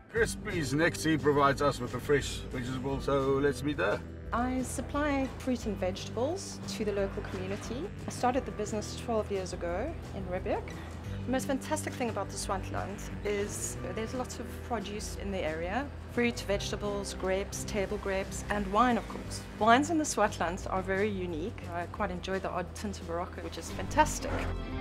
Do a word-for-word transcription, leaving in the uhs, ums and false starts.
Crispy's next. He provides us with the fresh vegetables, so let's meet her. I supply fruit and vegetables to the local community. I started the business twelve years ago in Riebeek. The most fantastic thing about the Swartland is there's lots of produce in the area. Fruit, vegetables, grapes, table grapes, and wine, of course. Wines in the Swartland are very unique. I quite enjoy the odd tint of Morocco, which is fantastic.